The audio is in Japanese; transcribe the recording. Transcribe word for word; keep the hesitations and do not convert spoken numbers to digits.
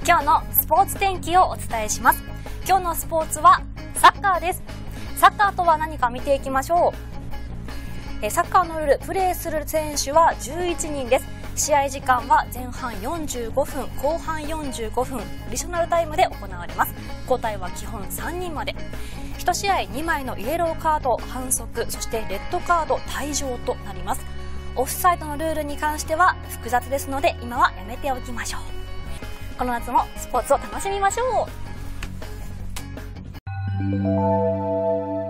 今日のスポーツ天気をお伝えします。今日のスポーツはサッカーです。サッカーとは何か見ていきましょう。サッカーのルール、プレーする選手はじゅういちにんです。試合時間は前半よんじゅうごふん、後半よんじゅうごふん、アディショナルタイムで行われます。交代は基本さんにんまで。いち試合にまいのイエローカード、反則、そしてレッドカード、退場となります。オフサイドのルールに関しては複雑ですので、今はやめておきましょう。この夏もスポーツを楽しみましょう。